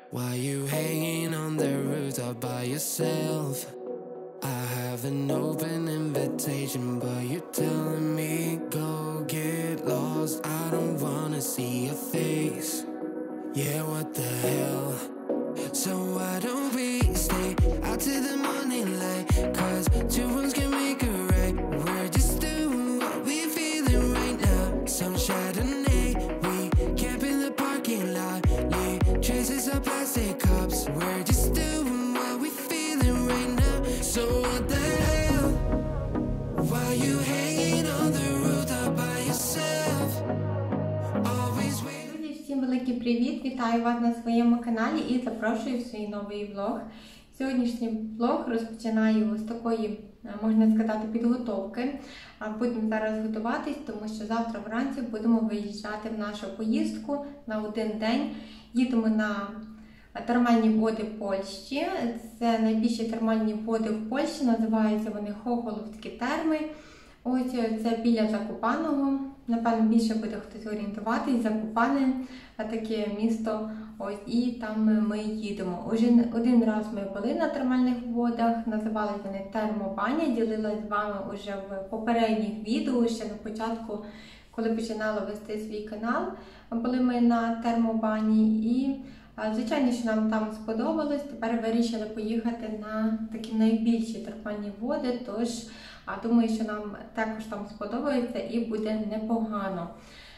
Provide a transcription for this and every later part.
Why you hanging on the rooftop by yourself? I have an open invitation, but you're telling me go get lost. I don't wanna see your face. Yeah, what the hell? So why don't we stay out till the morning light? Cause two wrongs can make a right. We're just doing what we feeling right now. Some Chardonnay, we camp in the parking lot. Leave traces of plastic cups. We're just doing what we feeling right now. So what the hell? Why you hanging on the rooftop by yourself? Always waiting. Друзі, всім великий привіт! Вітаю вас на своєму каналі і запрошую в свій новий влог. Сьогоднішній влог розпочинаю з такої, можна сказати, підготовки. Будемо зараз готуватись, тому що завтра вранці будемо виїжджати в нашу поїздку на один день. Їдемо на термальні води Польщі. Це найбільші термальні води в Польщі, називаються вони Хохоловські терми. Ось це біля Закопаного. Напевно, більше буде хтось орієнтуватись. Закопане, таке місто. Ось, і там ми їдемо. Уже один раз ми були на термальних водах, називали вони термобаня, ділилась з вами уже в попередніх відео, ще на початку, коли починала вести свій канал. Були ми на термобані і, звичайно, що нам там сподобалось. Тепер вирішили поїхати на такі найбільші термальні води, тож думаю, що нам також там сподобається і буде непогано.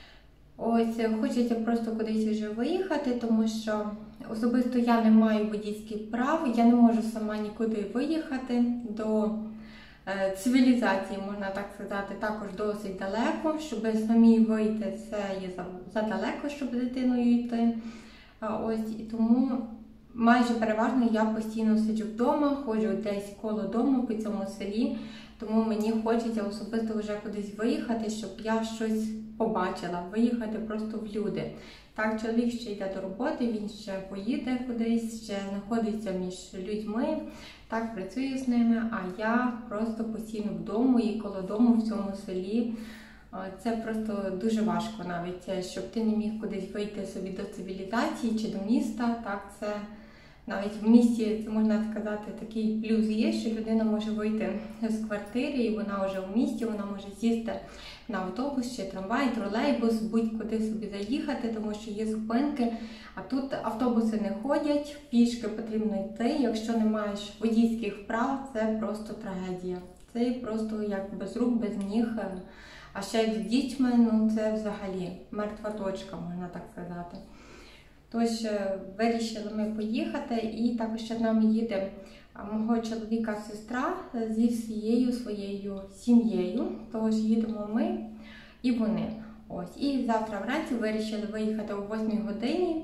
Ось, хочеться просто кудись вже виїхати, тому що особисто я не маю водійських прав, я не можу сама нікуди виїхати. До цивілізації, можна так сказати, також досить далеко. Щоб самі вийти, це є задалеко, щоб дитиною йти. Ось, і тому майже переважно я постійно сиджу вдома, ходжу десь коло дому по цьому селі. Тому мені хочеться особисто вже кудись виїхати, щоб я щось побачила, виїхати просто в люди. Так, чоловік ще йде до роботи, він ще поїде кудись, ще знаходиться між людьми, так, працює з ними, а я просто постійно вдома і коло дому в цьому селі. Це просто дуже важко навіть, щоб ти не міг кудись вийти собі до цивілізації чи до міста, так, це... Навіть в місті, це можна сказати, такий плюс є, що людина може вийти з квартири і вона вже в місті, вона може сісти на автобус чи трамвай, тролейбус, будь-куди собі заїхати, тому що є зупинки. А тут автобуси не ходять, пішки потрібно йти. Якщо не маєш водійських прав, це просто трагедія. Це просто як без рук, без ніг. А ще з дітьми, ну це взагалі мертва точка, можна так сказати. Тож вирішили ми поїхати, і також з нами їде мого чоловіка сестра зі всією своєю сім'єю. Тож їдемо ми і вони. Ось. І завтра вранці вирішили виїхати о 8 годині.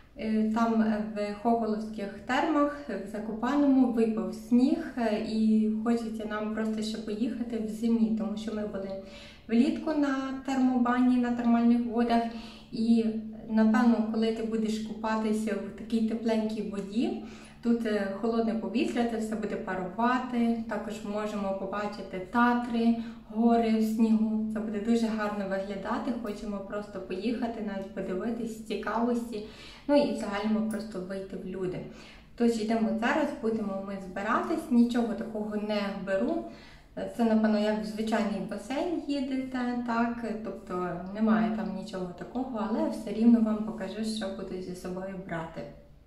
Там в Хохоловських термах, в Закопаному, випав сніг і хочеться нам просто ще поїхати в зимі, тому що ми були влітку на термобані, на термальних водах. І напевно, коли ти будеш купатися в такій тепленькій воді, тут холодне повітря, це все буде парувати. Також можемо побачити Татри, гори в снігу. Це буде дуже гарно виглядати. Хочемо просто поїхати, навіть подивитись з цікавості. Ну і взагалі просто вийти в люди. Тож йдемо зараз, будемо ми збиратись, нічого такого не беру. Це, напевно, як в звичайний басейн їдете, так, тобто немає там нічого такого, але все рівно вам покажу, що буду зі собою брати.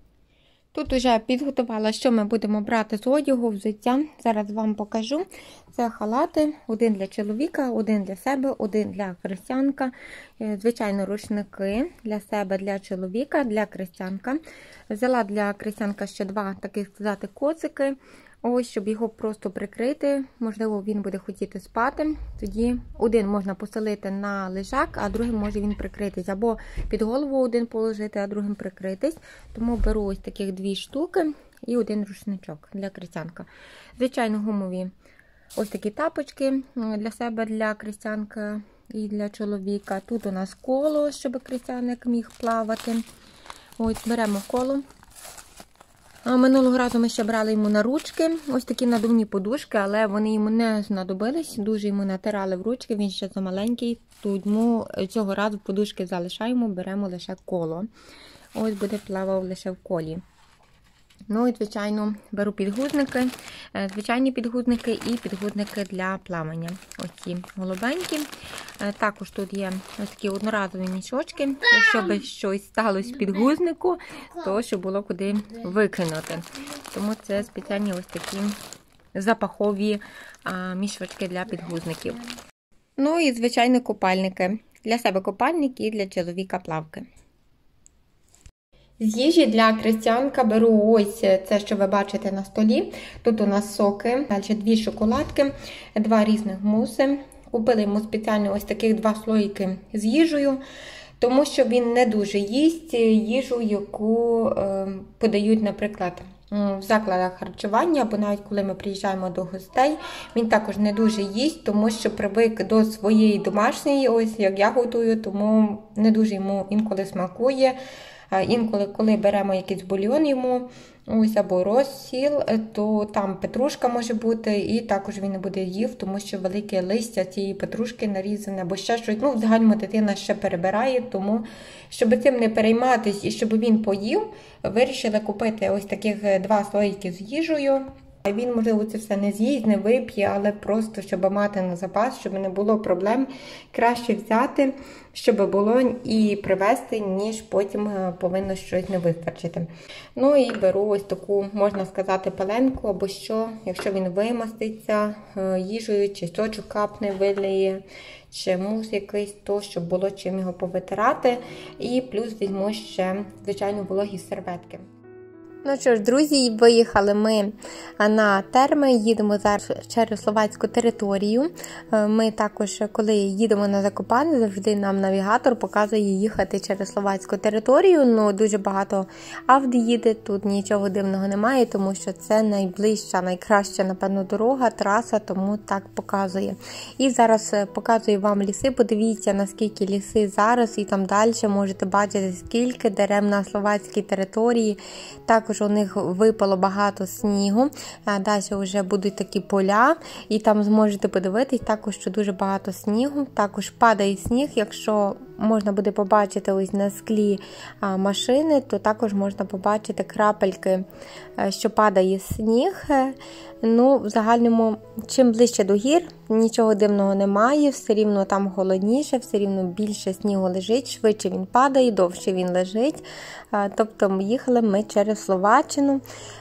Тут вже підготувала, що ми будемо брати з одягу, взуття. Зараз вам покажу. Це халати, один для чоловіка, один для себе, один для християнка. Звичайно, рушники для себе, для чоловіка, для християнка. Взяла для християнка ще два, так сказати, коцики. Ось, щоб його просто прикрити, можливо, він буде хотіти спати, тоді один можна поселити на лежак, а другим може він прикритись. Або під голову один положити, а другим прикритись. Тому беру ось таких дві штуки і один рушничок для християнка. Звичайно, гумові ось такі тапочки для себе, для християнка і для чоловіка. Тут у нас коло, щоб християник міг плавати. Ось, беремо коло. Минулого разу ми ще брали йому на ручки, ось такі надувні подушки, але вони йому не знадобились, дуже йому натирали в ручки, він ще замаленький, тому цього разу подушки залишаємо, беремо лише коло. Ось буде плавав лише в колі. Ну і, звичайно, беру підгузники, звичайні підгузники і підгузники для плавання. Ось ці голубенькі. Також тут є ось такі одноразові мішочки. Якщо би щось сталося в підгузнику, то щоб було куди викинути. Тому це спеціальні ось такі запахові мішочки для підгузників. Ну і, звичайно, купальники. Для себе купальник і для чоловіка плавки. З їжі для Крістіанка беру ось це, що ви бачите на столі. Тут у нас соки, далі 2 шоколадки, 2 різних муси. Купили йому спеціально ось таких 2 слоїки з їжею, тому що він не дуже їсть їжу, яку подають, наприклад, в закладах харчування, або навіть коли ми приїжджаємо до гостей. Він також не дуже їсть, тому що привик до своєї домашньої, ось як я готую, тому не дуже йому інколи смакує. Інколи, коли беремо якийсь бульйон йому, ось або розсіл, то там петрушка може бути, і також він не буде їв, тому що велике листя цієї петрушки нарізане, або ще щось. Ну, в загальному дитина ще перебирає, тому, щоб цим не перейматись і щоб він поїв, вирішили купити ось таких 2 слоїки з їжею. Він, можливо, це все не з'їсть, не вип'є, але просто, щоб мати на запас, щоб не було проблем, краще взяти, щоб було і привезти, ніж потім повинно щось не вистачити. Ну і беру ось таку, можна сказати, пеленку, або що, якщо він вимаститься їжею, чи сочок капне, виліє, чи мус якийсь, то щоб було чим його повитирати. І плюс візьму ще, звичайно, вологі серветки. Ну що ж, друзі, виїхали ми на терми, їдемо зараз через словацьку територію. Ми також, коли їдемо на Закопане, завжди нам навігатор показує їхати через словацьку територію. Ну, дуже багато авто їде, тут нічого дивного немає, тому що це найближча, найкраща, напевно, дорога, траса, тому так показує. І зараз показую вам ліси, подивіться, наскільки ліси зараз, і там далі можете бачити, скільки дерев на словацькій території. Також у них випало багато снігу, далі вже будуть такі поля, і там зможете подивитись також, що дуже багато снігу, також падає сніг, якщо можна буде побачити ось на склі машини, то також можна побачити крапельки, що падає сніг. Ну, в загальному, чим ближче до гір, нічого дивного немає, все рівно там холодніше, все рівно більше снігу лежить, швидше він падає, довше він лежить. Тобто їхали ми через Словаччину.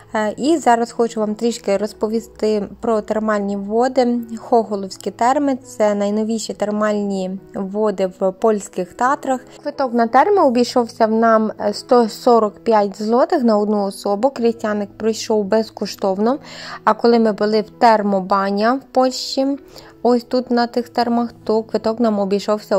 І зараз хочу вам трішки розповісти про термальні води. Хоголовські терми – це найновіші термальні води в польських Татрах. Квиток на терми обійшовся нам 145 злотих на одну особу. Крістіаник пройшов безкоштовно. А коли ми були в термобаня в Польщі, ось тут на тих термах, то квиток нам обійшовся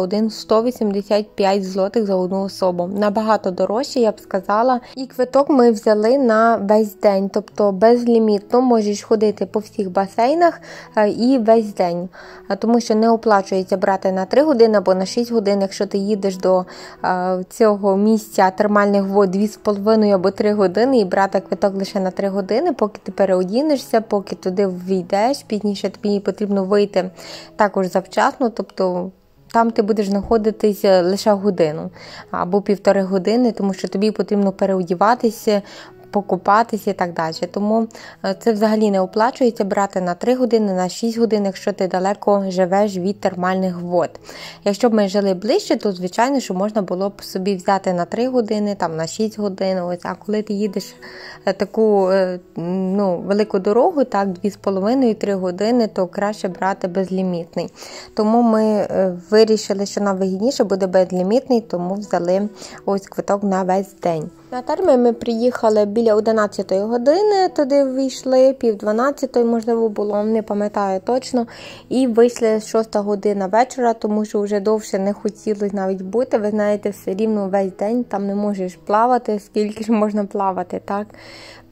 185 злотих за одну особу. Набагато дорожче, я б сказала. І квиток ми взяли на весь день, тобто безлімітно можеш ходити по всіх басейнах і весь день. Тому що не оплачується брати на 3 години або на 6 годин, якщо ти їдеш до цього місця термальних вод 2,5 або 3 години і брати квиток лише на 3 години, поки ти переодінешся, поки туди війдеш, пізніше тобі потрібно вийти також завчасно, тобто там ти будеш знаходитися лише годину або 1,5 години, тому що тобі потрібно переодіватися, покупатися і так далі. Тому це взагалі не оплачується брати на 3 години, на 6 годин, якщо ти далеко живеш від термальних вод. Якщо б ми жили ближче, то звичайно, що можна було б собі взяти на 3 години, там на 6 годин. Ось. А коли ти їдеш таку велику дорогу, так 2,5-3 години, то краще брати безлімітний. Тому ми вирішили, що нам вигідніше буде безлімітний, тому взяли ось квиток на весь день. На терми ми приїхали біля 11 години, туди вийшли, 11:30, можливо, було, не пам'ятаю точно. І вийшли 6 година вечора, тому що вже довше не хотілося навіть бути. Ви знаєте, все рівно весь день там не можеш плавати, скільки ж можна плавати, так?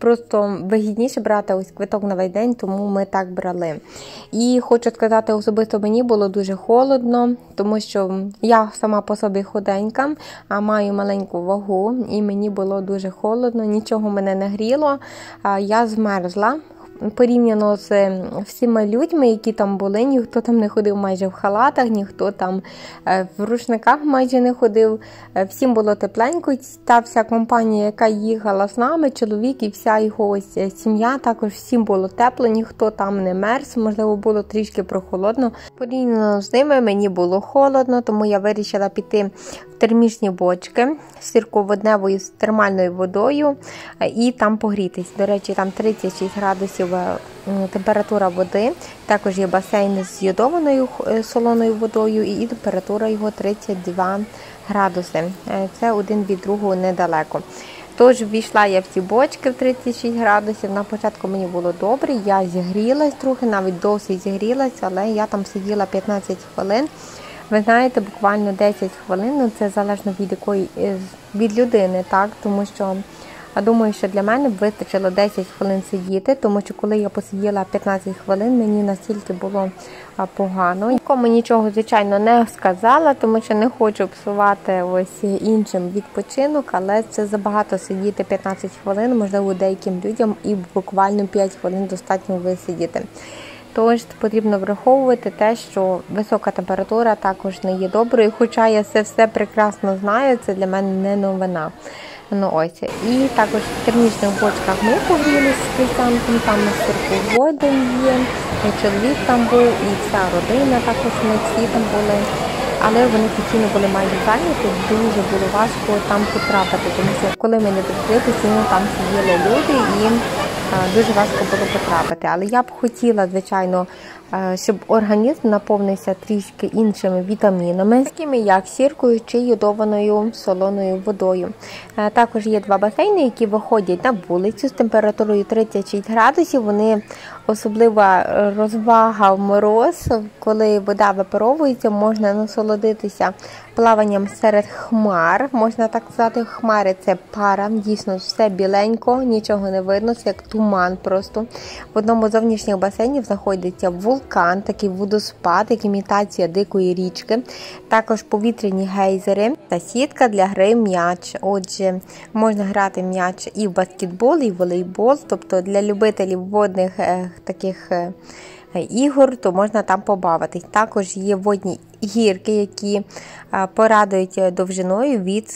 просто вигідніше брати ось квиток на весь день, тому ми так брали. І хочу сказати, особисто мені було дуже холодно, тому що я сама по собі худенька, а маю маленьку вагу, і мені було дуже холодно, нічого мене не гріло, я змерзла. Порівняно з всіма людьми, які там були, ніхто там не ходив майже в халатах, ніхто там в рушниках майже не ходив. Всім було тепленько. Та вся компанія, яка їхала з нами, чоловік і вся його ось сім'я, також всім було тепло, ніхто там не мерз, можливо, було трішки прохолодно. Порівняно з ними мені було холодно, тому я вирішила піти в термічні бочки з сірководневою з термальною водою і там погрітись. До речі, там 36 градусів температура води, також є басейн з йодованою солоною водою і температура його 32 градуси. Це один від другого недалеко. Тож ввійшла я в ці бочки в 36 градусів, на початку мені було добре, я зігрілась трохи, навіть досить зігрілась, але я там сиділа 15 хвилин. Ви знаєте, буквально 10 хвилин, це залежно від людини, так, тому що думаю, що для мене вистачило 10 хвилин сидіти, тому що коли я посиділа 15 хвилин, мені настільки було погано. Нікому нічого, звичайно, не сказала, тому що не хочу псувати ось іншим відпочинок, але це забагато сидіти 15 хвилин, можливо, деяким людям і буквально 5 хвилин достатньо висидіти. Тож потрібно враховувати те, що висока температура також не є доброю, хоча я це все прекрасно знаю, це для мене не новина. Ну ось. І також в термічних бочках ми погрілися з Крістянком, там сірководень є, чоловік там був і вся родина, також ми всі там були. Але вони постійно були майже зайняті, дуже було важко там потрапити, тому що коли ми не прийшли, постійно там сиділи люди і дуже важко було потрапити. Але я б хотіла, звичайно, щоб організм наповнився трішки іншими вітамінами, такими як сіркою чи йодованою солоною водою. Також є два басейни, які виходять на вулицю з температурою 36 градусів. Вони особлива розвага в мороз, коли вода випаровується, можна насолодитися плаванням серед хмар, можна так сказати. Хмари – це пара, дійсно все біленько, нічого не видно, це як туман просто. В одному з зовнішніх басейнів знаходиться вулкан, такий водоспад, як імітація дикої річки, також повітряні гейзери та сітка для гри м'яч. Отже, можна грати м'яч і в баскетбол, і в волейбол, тобто для любителів водних таких ігор, то можна там побавитись. Також є водні гірки, які порадують довжиною від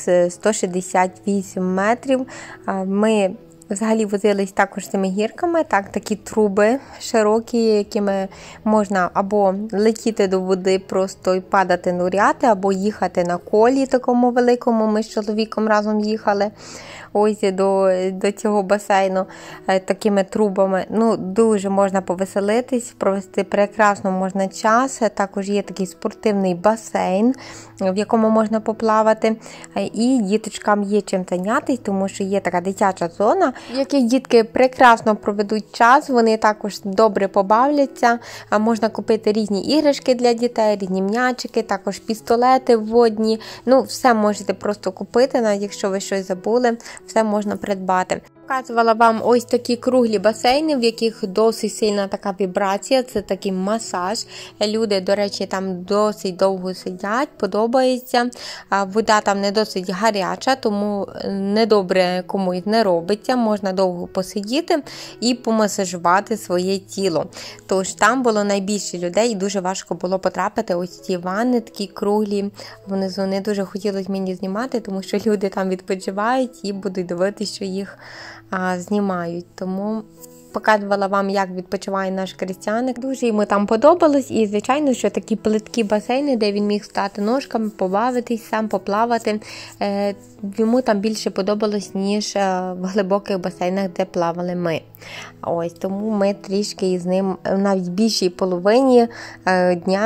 168 метрів. Ми взагалі возились також цими гірками, такі труби широкі, якими можна або летіти до води просто і падати, нуряти, або їхати на колі такому великому. Ми з чоловіком разом їхали ось до цього басейну такими трубами. Ну, дуже можна повеселитись, провести прекрасно можна час. Також є такий спортивний басейн, в якому можна поплавати. І діточкам є чим зайнятися, тому що є така дитяча зона, в якій дітки прекрасно проведуть час, вони також добре побавляться. Можна купити різні іграшки для дітей, різні м'ячики, також пістолети водні. Ну, все можете просто купити, навіть якщо ви щось забули, все можна придбати. Показувала вам ось такі круглі басейни, в яких досить сильна така вібрація, це такий масаж. Люди, до речі, там досить довго сидять, подобається. Вода там не досить гаряча, тому недобре комусь не робиться. Можна довго посидіти і помасажувати своє тіло. Тож там було найбільше людей і дуже важко було потрапити. Ось ці ванни такі круглі внизу. Не дуже хотілося мені знімати, тому що люди там відпочивають і будуть дивитися, що їх знімають. Тому показувала вам, як відпочиває наш Крістяник. Дуже йому там подобалось, і, звичайно, що такі плиткі басейни, де він міг стати ножками, побавитись, сам поплавати, йому там більше подобалось, ніж в глибоких басейнах, де плавали ми. Ось, тому ми трішки із ним навіть більшій половині дня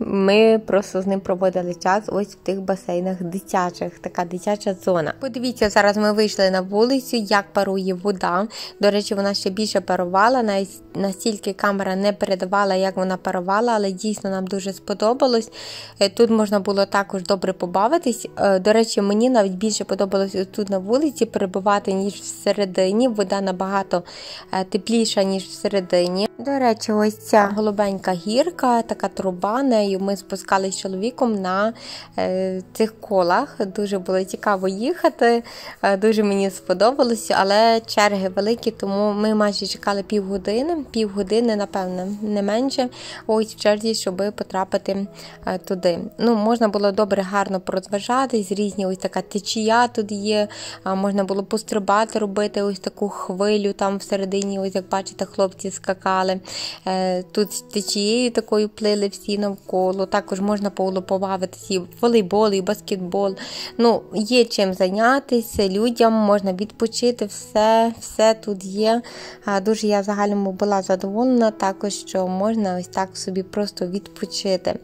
ми просто з ним проводили час ось в тих басейнах дитячих, така дитяча зона. Подивіться, зараз ми вийшли на вулицю, як парує вода. До речі, вона ще більше парувала, настільки камера не передавала, як вона парувала, але дійсно нам дуже сподобалось. Тут можна було також добре побавитись. До речі, мені навіть більше подобалось тут на вулиці перебувати, ніж всередині. Вода набагато тепліша, ніж всередині. До речі, ось ця голубенька гірка, така труба, нею ми спускалися з чоловіком на цих колах. Дуже було цікаво їхати, дуже мені сподобалось, але черги великі, тому ми майже чекали півгодини, напевно, не менше, ось в черзі, щоб потрапити туди. Можна було добре, гарно порозважатись, різні ось така течія тут є, можна було пострибати, робити ось таку хвилю там всередині, ось як бачите, хлопці скакали. Тут з течією такою плили всі навколо, також можна було побавитися і в волейбол, і в баскетбол. Є чим зайнятися людям, можна відпочити, все тут є. Дуже я в загальному була задоволена також, що можна ось так собі просто відпочити.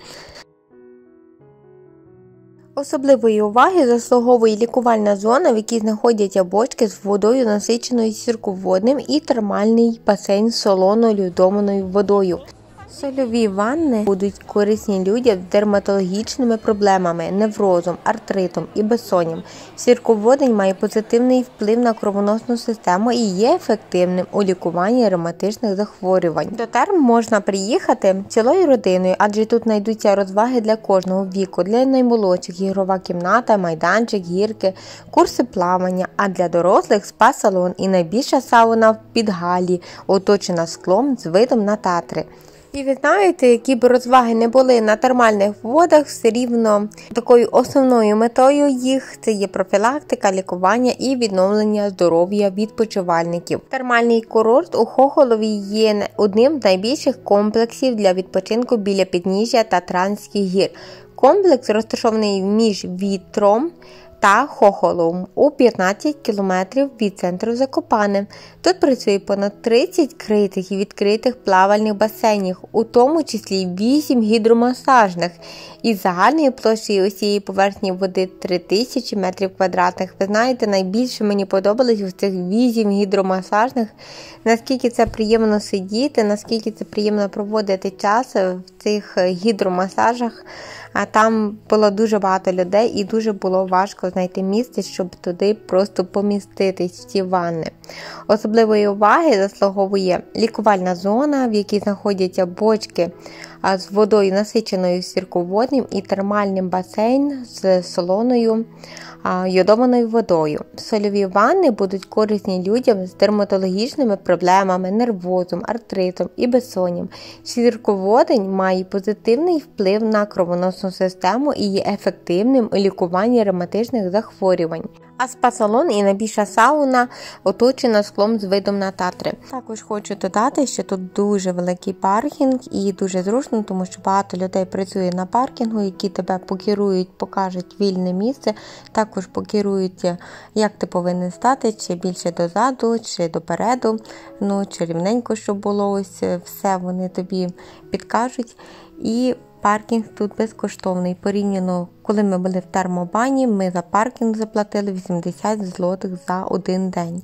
Особливої уваги заслуговує лікувальна зона, в якій знаходяться бочки з водою, насиченою сірководним, і термальний басейн з солоно-льодованою водою. Сольові ванни будуть корисні людям з дерматологічними проблемами, неврозом, артритом і безсонням. Сірководень має позитивний вплив на кровоносну систему і є ефективним у лікуванні ревматичних захворювань. До терм можна приїхати цілою родиною, адже тут знайдуться розваги для кожного віку. Для наймолодших – ігрова кімната, майданчик, гірки, курси плавання, а для дорослих – спа-салон і найбільша сауна в Підгалі, оточена склом з видом на Татри. І ви знаєте, які б розваги не були на термальних водах, все рівно такою основною метою їх це є профілактика, лікування і відновлення здоров'я відпочивальників. Термальний курорт у Хохолові є одним з найбільших комплексів для відпочинку біля підніжжя Татранських гір. Комплекс розташований між Вітром та Хохоловом у 15 кілометрів від центру Закопане. Тут працює понад 30 критих і відкритих плавальних басейнів, у тому числі 8 гідромасажних. Із загальною площею усієї поверхні води 3000 метрів квадратних. Ви знаєте, найбільше мені подобалось ось цих 8 гідромасажних. Наскільки це приємно сидіти, наскільки це приємно проводити час в цих гідромасажах. А там було дуже багато людей і дуже було важко знайти місце, щоб туди просто поміститись в ці ванни. Особливої уваги заслуговує лікувальна зона, в якій знаходяться бочки з водою насиченою сірководним і термальним басейн з солоною йодованою водою. Сольові ванни будуть корисні людям з дерматологічними проблемами, нервозом, артритом і безсонням. Сірководень має позитивний вплив на кровоносну систему і є ефективним у лікуванні ревматичних захворювань. А спа-салон і найбільша сауна оточена склом з видом на Татри. Також хочу додати, що тут дуже великий паркінг і дуже зручно, тому що багато людей працює на паркінгу, які тебе покерують, покажуть вільне місце, також покерують, як ти повинен стати, чи більше дозаду, чи допереду, чи рівненько, щоб було, ось все вони тобі підкажуть. І паркінг тут безкоштовний. Порівняно, коли ми були в термобані, ми за паркінг заплатили 80 злотих за один день.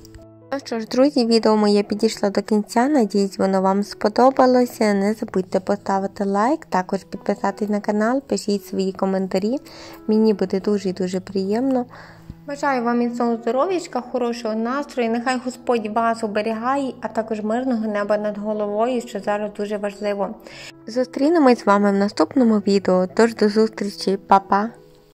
Ну що ж, друзі, відео моє підійшло до кінця. Надіюсь, воно вам сподобалося. Не забудьте поставити лайк, також підписатись на канал, пишіть свої коментарі. Мені буде дуже і дуже приємно. Бажаю вам міцного здоров'ячка, хорошого настрою, нехай Господь вас оберігає, а також мирного неба над головою, що зараз дуже важливо. Зустрінемось з вами в наступному відео, тож до зустрічі, па-па!